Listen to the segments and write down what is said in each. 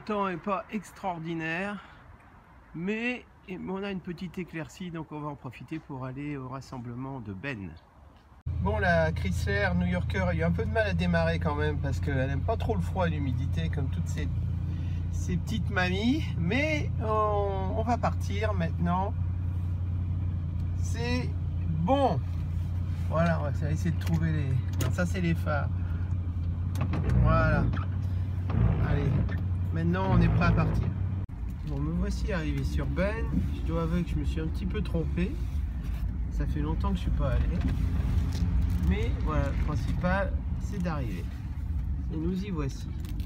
Le temps n'est pas extraordinaire, mais on a une petite éclaircie, donc on va en profiter pour aller au rassemblement de Ben. Bon, la Chrysler New Yorker a eu un peu de mal à démarrer quand même parce qu'elle n'aime pas trop le froid et l'humidité comme toutes ces petites mamies, mais on va partir maintenant. C'est bon. Voilà, on va essayer de trouver les... Non, ça c'est les phares. Voilà. Allez, maintenant on est prêt à partir. Bon, me voici arrivé sur Ben. Je dois avouer que je me suis un petit peu trompé. Ça fait longtemps que je suis pas allé. Mais voilà, le principal, c'est d'arriver. Et nous y voici.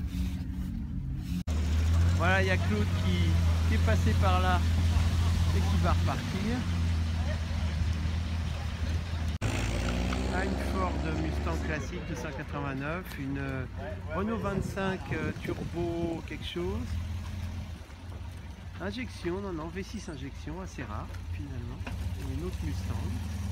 Voilà, il y a Claude qui est passé par là et qui va repartir. Là, une Ford Mustang classique 289, une Renault 25 turbo quelque chose. Injection, non, V6 injection, assez rare finalement. Et une autre Mustang.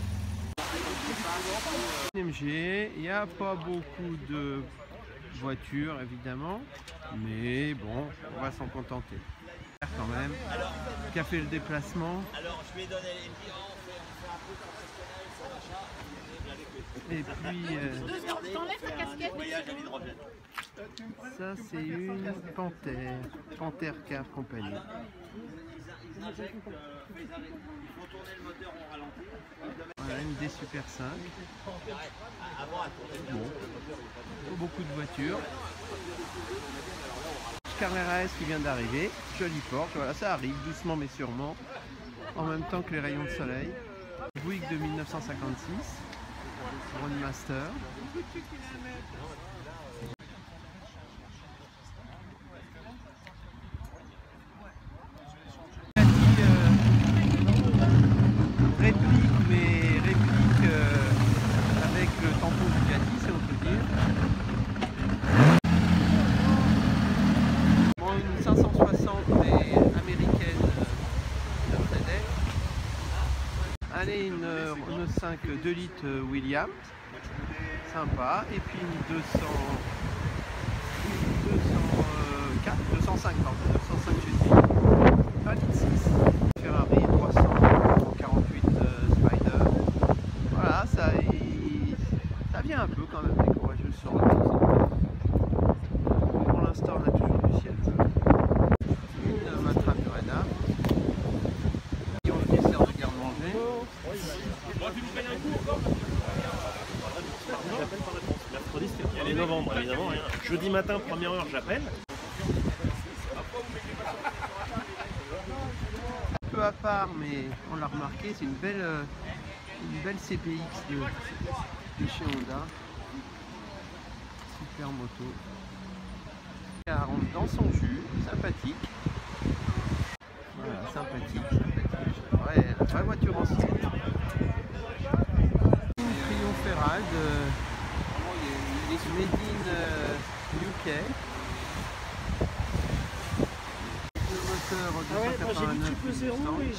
MG, il n'y a pas beaucoup de voitures évidemment, mais bon, on va s'en contenter. Quand même, qui a fait le déplacement. Alors, je vais donner les et puis, ça c'est une Panther Car Company. Voilà, une D Super 5. Bon, pas beaucoup de voitures. Carrera S qui vient d'arriver, jolie porte, voilà, ça arrive doucement mais sûrement, en même temps que les rayons de soleil. Buick de 1956, Roadmaster. Réplique, mais réplique avec le tampon Bugatti, si on peut dire. Bon, une 560 mais américaine de Mercedes. Allez, une Renault 5 2 litres Williams, sympa. Et puis une 205 GT, 1 litre 6. Ferrari 348 Spider. Voilà, ça vient un peu quand même des courageux sur la route. Pour l'instant, on a toujours du ciel. Une Matra Murena. Qui ont le dessert de garde-manger. Mercredi, c'était le 1er novembre, évidemment. Jeudi matin, première heure, j'appelle. Un peu à part, mais on l'a remarqué, c'est une belle CPX de chez Honda. Super moto. Elle rentre dans son jus, sympathique. Voilà, sympathique. Ouais, la vraie voiture ancienne. Une Triomphe Herald made in UK. Le moteur 289.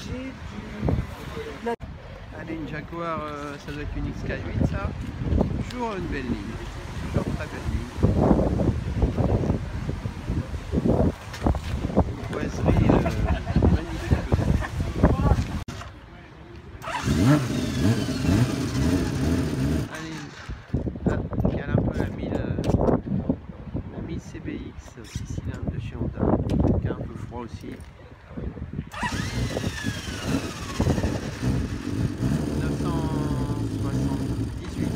Allez, une Jaguar, ça doit être une XK8 ça. Toujours une belle ligne. Toujours très belle ligne. Boiserie magnifique. Allez, là, il y a un peu la 1000 CBX 6 cylindres de chez Honda, qui a un peu froid aussi. 978.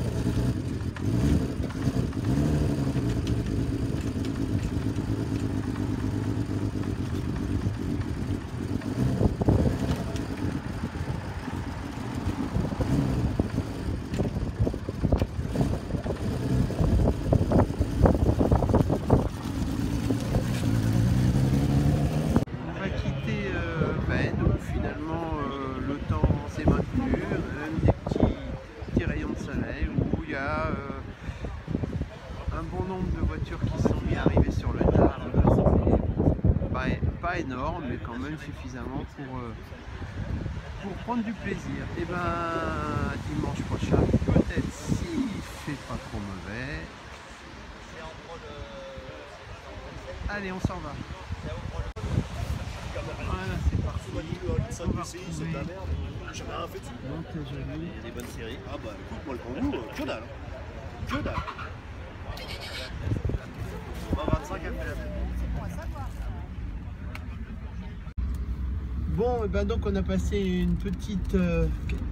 Finalement le temps s'est maintenu, même des petits rayons de soleil où il y a un bon nombre de voitures qui sont mis à arriver sur le tard. Pas énorme, mais quand même suffisamment pour prendre du plaisir. Et ben dimanche prochain, peut-être s'il fait pas trop mauvais. Allez, on s'en va. qu'on va retrouver Nantes et Joli. Il y a des bonnes séries. Ah bah écoute, moi le Kangoo, que dalle. Que dalle. On va 25 à la tête. Bon, et ben donc on a passé une petite heure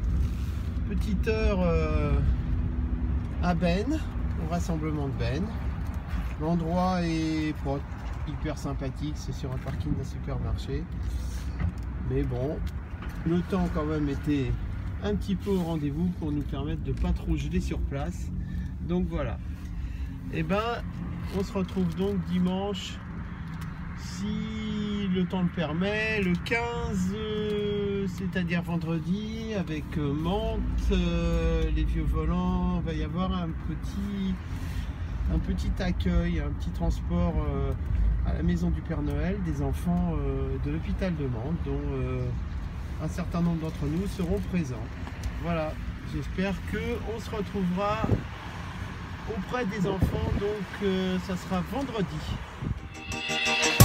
à Ben, au rassemblement de Ben. L'endroit est pas hyper sympathique, c'est sur un parking d'un supermarché. Mais bon, le temps quand même était un petit peu au rendez-vous pour nous permettre de pas trop geler sur place. Donc voilà. Et ben, on se retrouve donc dimanche, si le temps le permet, le 15, c'est-à-dire vendredi, avec Mantes, les Vieux Volants. Il va y avoir un petit accueil, un petit transport à la maison du Père Noël des enfants de l'hôpital de Mantes, dont un certain nombre d'entre nous seront présents. Voilà, j'espère qu'on se retrouvera auprès des enfants, donc ça sera vendredi.